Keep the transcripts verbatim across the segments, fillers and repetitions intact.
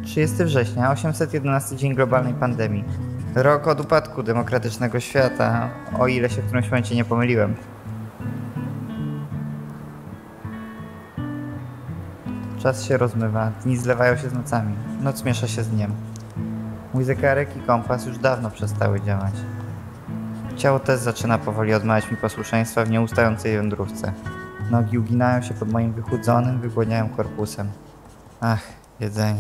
trzydziestego września, osiemset jedenasty dzień globalnej pandemii. Rok od upadku demokratycznego świata, o ile się w którymś momencie nie pomyliłem. Czas się rozmywa, dni zlewają się z nocami, noc miesza się z dniem. Mój zegarek i kompas już dawno przestały działać. Ciało też zaczyna powoli odmawiać mi posłuszeństwa w nieustającej wędrówce. Nogi uginają się pod moim wychudzonym, wygłodniałym korpusem. Ach, jedzenie.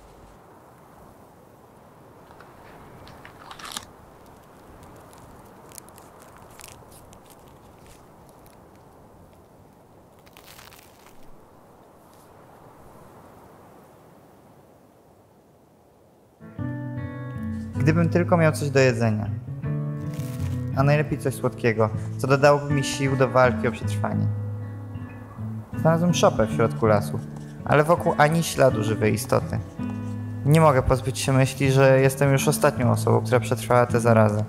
Gdybym tylko miał coś do jedzenia. A najlepiej coś słodkiego, co dodałoby mi sił do walki o przetrwanie. Znalazłem szopę w środku lasu, ale wokół ani śladu żywej istoty. Nie mogę pozbyć się myśli, że jestem już ostatnią osobą, która przetrwała tę zarazę.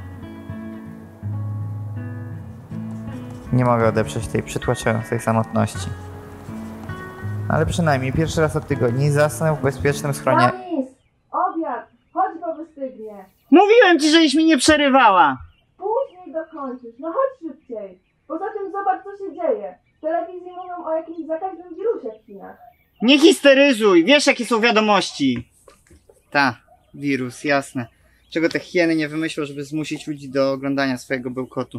Nie mogę odeprzeć tej przytłaczającej samotności. Ale przynajmniej pierwszy raz od tygodni zasnę w bezpiecznym schronie. Denis! Obiad! Chodź, bo wystygnie! Mówiłem ci, żeś mi nie przerywała! Później dokończysz, no chodź szybciej! Poza tym zobacz, co się dzieje. W telewizji mówią o jakimś zakaźnym wirusie w Chinach. Nie histeryzuj, wiesz jakie są wiadomości. Ta, wirus, jasne. Czego te hieny nie wymyślą, żeby zmusić ludzi do oglądania swojego bełkotu.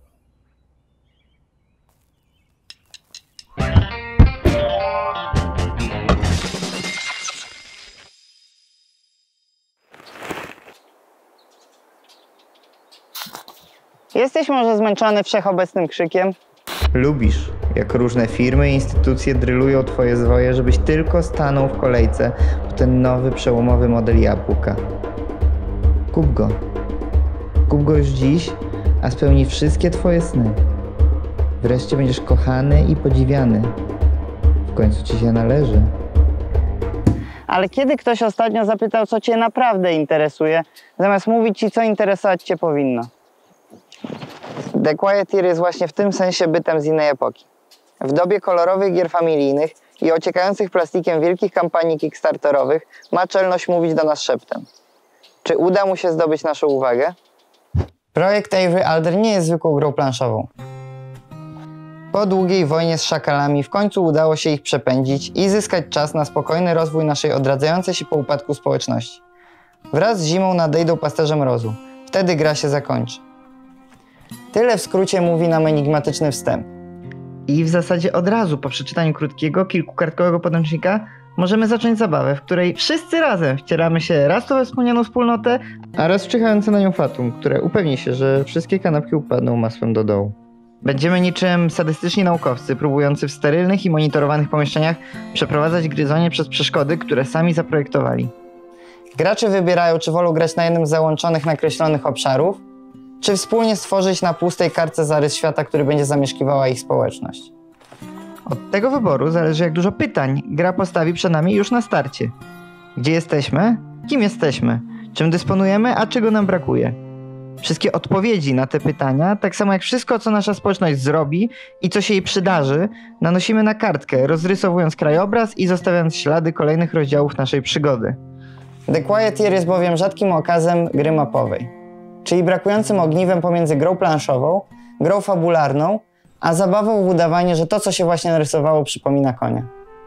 Jesteś może zmęczony wszechobecnym krzykiem? Lubisz, jak różne firmy i instytucje drylują twoje zwoje, żebyś tylko stanął w kolejce po ten nowy, przełomowy model jabłka. Kup go. Kup go już dziś, a spełni wszystkie twoje sny. Wreszcie będziesz kochany i podziwiany. W końcu ci się należy. Ale kiedy ktoś ostatnio zapytał, co cię naprawdę interesuje, zamiast mówić ci, co interesować cię powinno? The Quiet Year jest właśnie w tym sensie bytem z innej epoki. W dobie kolorowych gier familijnych i ociekających plastikiem wielkich kampanii kickstarterowych ma czelność mówić do nas szeptem. Czy uda mu się zdobyć naszą uwagę? Projekt Avery Alder nie jest zwykłą grą planszową. Po długiej wojnie z szakalami w końcu udało się ich przepędzić i zyskać czas na spokojny rozwój naszej odradzającej się po upadku społeczności. Wraz z zimą nadejdą pasterze mrozu. Wtedy gra się zakończy. Tyle w skrócie mówi nam enigmatyczny wstęp. I w zasadzie od razu po przeczytaniu krótkiego, kilkukartkowego podręcznika możemy zacząć zabawę, w której wszyscy razem wcieramy się raz to we wspomnianą wspólnotę, a raz w czyhające na nią fatum, które upewni się, że wszystkie kanapki upadną masłem do dołu. Będziemy niczym sadystyczni naukowcy, próbujący w sterylnych i monitorowanych pomieszczeniach przeprowadzać gryzonie przez przeszkody, które sami zaprojektowali. Gracze wybierają, czy wolą grać na jednym z załączonych, nakreślonych obszarów, czy wspólnie stworzyć na pustej kartce zarys świata, który będzie zamieszkiwała ich społeczność. Od tego wyboru zależy, jak dużo pytań gra postawi przed nami już na starcie. Gdzie jesteśmy? Kim jesteśmy? Czym dysponujemy, a czego nam brakuje? Wszystkie odpowiedzi na te pytania, tak samo jak wszystko, co nasza społeczność zrobi i co się jej przydarzy, nanosimy na kartkę, rozrysowując krajobraz i zostawiając ślady kolejnych rozdziałów naszej przygody. The Quiet Year jest bowiem rzadkim okazem gry mapowej, czyli brakującym ogniwem pomiędzy grą planszową, grą fabularną, a zabawą w udawanie, że to, co się właśnie narysowało, przypomina konia.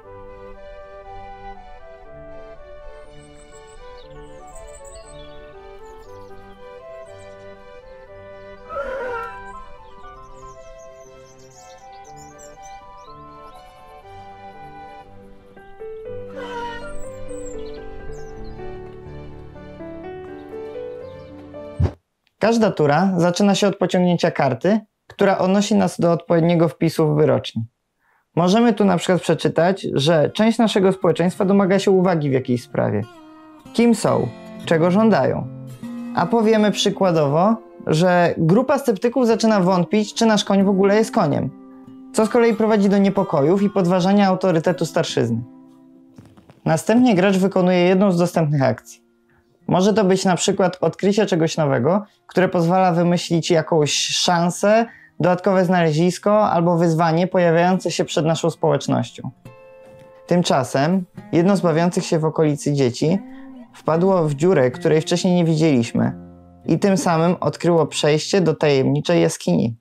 Każda tura zaczyna się od pociągnięcia karty, która odnosi nas do odpowiedniego wpisu w wyroczni. Możemy tu na przykład przeczytać, że część naszego społeczeństwa domaga się uwagi w jakiejś sprawie. Kim są? Czego żądają? A powiemy przykładowo, że grupa sceptyków zaczyna wątpić, czy nasz koń w ogóle jest koniem, co z kolei prowadzi do niepokojów i podważania autorytetu starszyzny. Następnie gracz wykonuje jedną z dostępnych akcji. Może to być na przykład odkrycie czegoś nowego, które pozwala wymyślić jakąś szansę, dodatkowe znalezisko albo wyzwanie pojawiające się przed naszą społecznością. Tymczasem jedno z bawiących się w okolicy dzieci wpadło w dziurę, której wcześniej nie widzieliśmy i tym samym odkryło przejście do tajemniczej jaskini.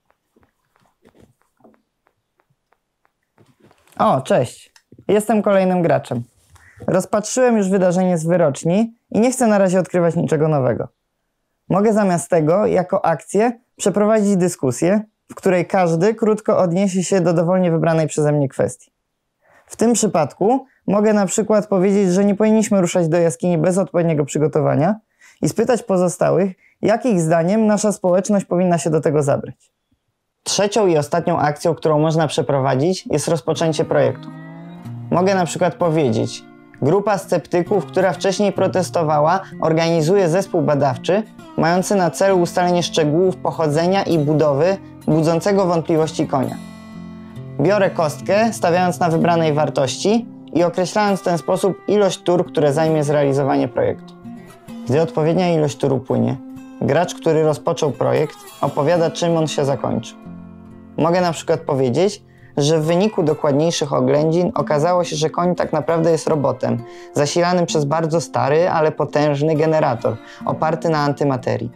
O, cześć. Jestem kolejnym graczem. Rozpatrzyłem już wydarzenie z wyroczni i nie chcę na razie odkrywać niczego nowego. Mogę zamiast tego, jako akcję, przeprowadzić dyskusję, w której każdy krótko odniesie się do dowolnie wybranej przeze mnie kwestii. W tym przypadku mogę na przykład powiedzieć, że nie powinniśmy ruszać do jaskini bez odpowiedniego przygotowania i spytać pozostałych, jak ich zdaniem nasza społeczność powinna się do tego zabrać. Trzecią i ostatnią akcją, którą można przeprowadzić, jest rozpoczęcie projektu. Mogę na przykład powiedzieć: grupa sceptyków, która wcześniej protestowała, organizuje zespół badawczy mający na celu ustalenie szczegółów pochodzenia i budowy budzącego wątpliwości konia. Biorę kostkę, stawiając na wybranej wartości i określając w ten sposób ilość tur, które zajmie zrealizowanie projektu. Gdy odpowiednia ilość tur upłynie, gracz, który rozpoczął projekt, opowiada, czym on się zakończy. Mogę na przykład powiedzieć, że w wyniku dokładniejszych oględzin okazało się, że koń tak naprawdę jest robotem, zasilanym przez bardzo stary, ale potężny generator, oparty na antymaterii.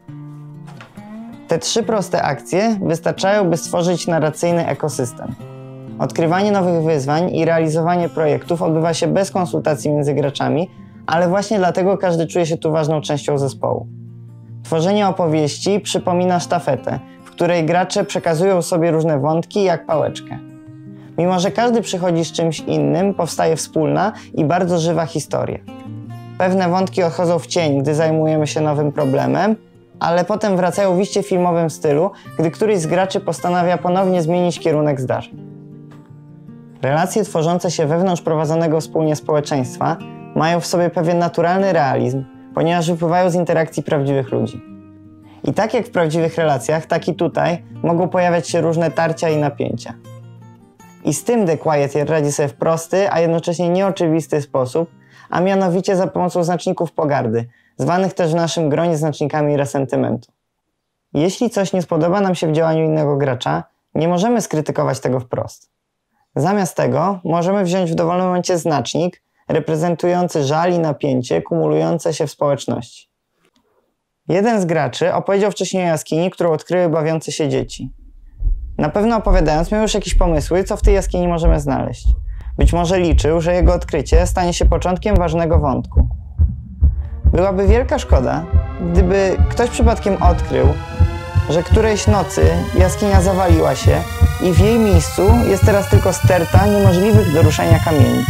Te trzy proste akcje wystarczają, by stworzyć narracyjny ekosystem. Odkrywanie nowych wyzwań i realizowanie projektów odbywa się bez konsultacji między graczami, ale właśnie dlatego każdy czuje się tu ważną częścią zespołu. Tworzenie opowieści przypomina sztafetę, w której gracze przekazują sobie różne wątki jak pałeczkę. Mimo że każdy przychodzi z czymś innym, powstaje wspólna i bardzo żywa historia. Pewne wątki odchodzą w cień, gdy zajmujemy się nowym problemem, ale potem wracają w iście filmowym stylu, gdy któryś z graczy postanawia ponownie zmienić kierunek zdarzeń. Relacje tworzące się wewnątrz prowadzonego wspólnie społeczeństwa mają w sobie pewien naturalny realizm, ponieważ wypływają z interakcji prawdziwych ludzi. I tak jak w prawdziwych relacjach, tak i tutaj mogą pojawiać się różne tarcia i napięcia. I z tym The Quiet Year radzi sobie w prosty, a jednocześnie nieoczywisty sposób, a mianowicie za pomocą znaczników pogardy, zwanych też w naszym gronie znacznikami resentymentu. Jeśli coś nie spodoba nam się w działaniu innego gracza, nie możemy skrytykować tego wprost. Zamiast tego możemy wziąć w dowolnym momencie znacznik reprezentujący żal i napięcie kumulujące się w społeczności. Jeden z graczy opowiedział wcześniej o jaskini, którą odkryły bawiące się dzieci. Na pewno opowiadając miał już jakieś pomysły, co w tej jaskini możemy znaleźć. Być może liczył, że jego odkrycie stanie się początkiem ważnego wątku. Byłaby wielka szkoda, gdyby ktoś przypadkiem odkrył, że którejś nocy jaskinia zawaliła się i w jej miejscu jest teraz tylko sterta niemożliwych do ruszenia kamieni.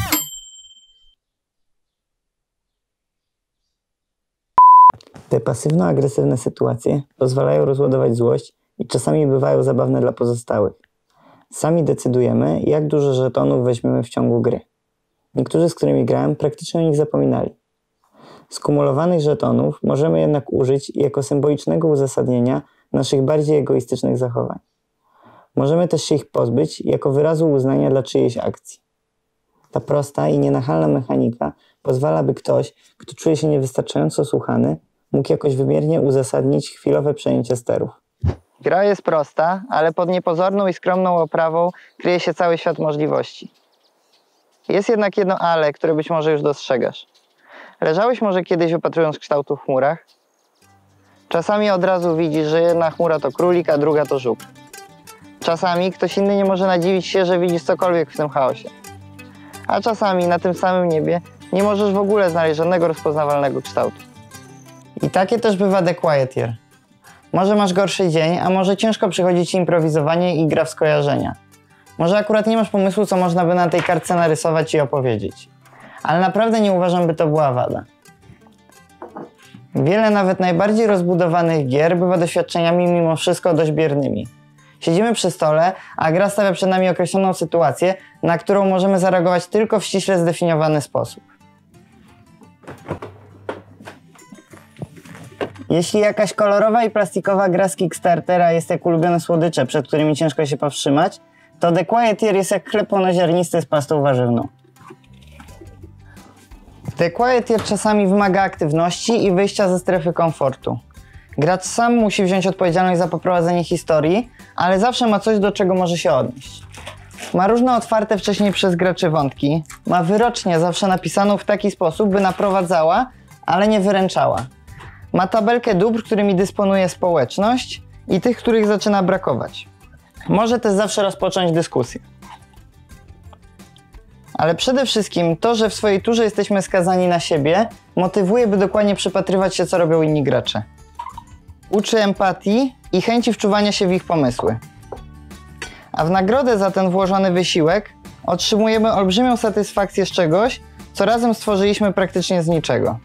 Te pasywno-agresywne sytuacje pozwalają rozładować złość i czasami bywają zabawne dla pozostałych. Sami decydujemy, jak dużo żetonów weźmiemy w ciągu gry. Niektórzy, z którymi grałem, praktycznie o nich zapominali. Skumulowanych żetonów możemy jednak użyć jako symbolicznego uzasadnienia naszych bardziej egoistycznych zachowań. Możemy też się ich pozbyć jako wyrazu uznania dla czyjejś akcji. Ta prosta i nienachalna mechanika pozwala, by ktoś, kto czuje się niewystarczająco słuchany, mógł jakoś wymiernie uzasadnić chwilowe przejęcie sterów. Gra jest prosta, ale pod niepozorną i skromną oprawą kryje się cały świat możliwości. Jest jednak jedno ale, które być może już dostrzegasz. Leżałeś może kiedyś wypatrując kształtu w chmurach? Czasami od razu widzisz, że jedna chmura to królik, a druga to żuk. Czasami ktoś inny nie może nadziwić się, że widzisz cokolwiek w tym chaosie. A czasami na tym samym niebie nie możesz w ogóle znaleźć żadnego rozpoznawalnego kształtu. I takie też bywa The Quiet Year. Może masz gorszy dzień, a może ciężko przychodzi ci improwizowanie i gra w skojarzenia. Może akurat nie masz pomysłu, co można by na tej kartce narysować i opowiedzieć. Ale naprawdę nie uważam, by to była wada. Wiele nawet najbardziej rozbudowanych gier bywa doświadczeniami mimo wszystko dość biernymi. Siedzimy przy stole, a gra stawia przed nami określoną sytuację, na którą możemy zareagować tylko w ściśle zdefiniowany sposób. Jeśli jakaś kolorowa i plastikowa gra z Kickstartera jest jak ulubione słodycze, przed którymi ciężko się powstrzymać, to The Quiet Year jest jak chleb pełnoziarnisty z pastą warzywną. The Quiet Year czasami wymaga aktywności i wyjścia ze strefy komfortu. Gracz sam musi wziąć odpowiedzialność za poprowadzenie historii, ale zawsze ma coś, do czego może się odnieść. Ma różne otwarte wcześniej przez graczy wątki. Ma wyrocznię zawsze napisaną w taki sposób, by naprowadzała, ale nie wyręczała. Ma tabelkę dóbr, którymi dysponuje społeczność i tych, których zaczyna brakować. Może też zawsze rozpocząć dyskusję. Ale przede wszystkim to, że w swojej turze jesteśmy skazani na siebie, motywuje, by dokładnie przypatrywać się, co robią inni gracze. Uczy empatii i chęci wczuwania się w ich pomysły. A w nagrodę za ten włożony wysiłek otrzymujemy olbrzymią satysfakcję z czegoś, co razem stworzyliśmy praktycznie z niczego.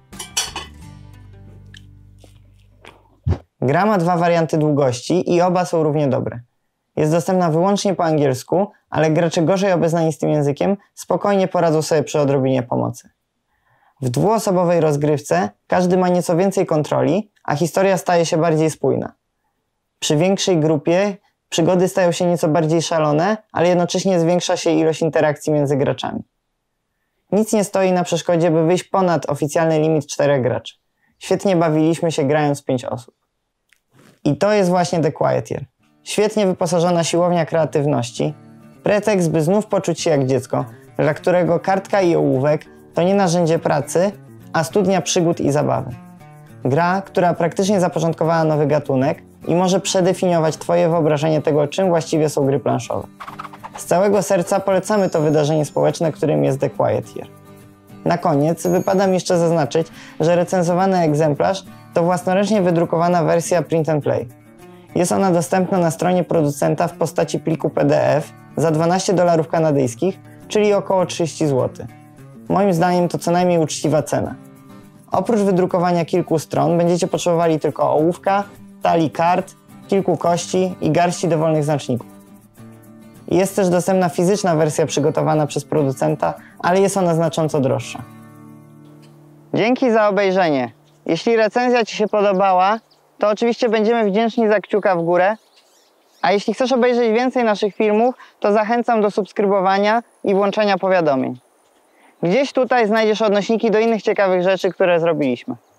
Gra ma dwa warianty długości i oba są równie dobre. Jest dostępna wyłącznie po angielsku, ale gracze gorzej obeznani z tym językiem spokojnie poradzą sobie przy odrobinie pomocy. W dwuosobowej rozgrywce każdy ma nieco więcej kontroli, a historia staje się bardziej spójna. Przy większej grupie przygody stają się nieco bardziej szalone, ale jednocześnie zwiększa się ilość interakcji między graczami. Nic nie stoi na przeszkodzie, by wyjść ponad oficjalny limit czterech graczy. Świetnie bawiliśmy się grając w pięć osób. I to jest właśnie The Quiet Year. Świetnie wyposażona siłownia kreatywności, pretekst, by znów poczuć się jak dziecko, dla którego kartka i ołówek to nie narzędzie pracy, a studnia przygód i zabawy. Gra, która praktycznie zapoczątkowała nowy gatunek i może przedefiniować Twoje wyobrażenie tego, czym właściwie są gry planszowe. Z całego serca polecamy to wydarzenie społeczne, którym jest The Quiet Year. Na koniec wypada mi jeszcze zaznaczyć, że recenzowany egzemplarz to własnoręcznie wydrukowana wersja print and play. Jest ona dostępna na stronie producenta w postaci pliku P D F za dwanaście dolarów kanadyjskich, czyli około trzydzieści złotych. Moim zdaniem to co najmniej uczciwa cena. Oprócz wydrukowania kilku stron będziecie potrzebowali tylko ołówka, talii kart, kilku kości i garści dowolnych znaczników. Jest też dostępna fizyczna wersja przygotowana przez producenta, ale jest ona znacząco droższa. Dzięki za obejrzenie. Jeśli recenzja Ci się podobała, to oczywiście będziemy wdzięczni za kciuka w górę. A jeśli chcesz obejrzeć więcej naszych filmów, to zachęcam do subskrybowania i włączenia powiadomień. Gdzieś tutaj znajdziesz odnośniki do innych ciekawych rzeczy, które zrobiliśmy.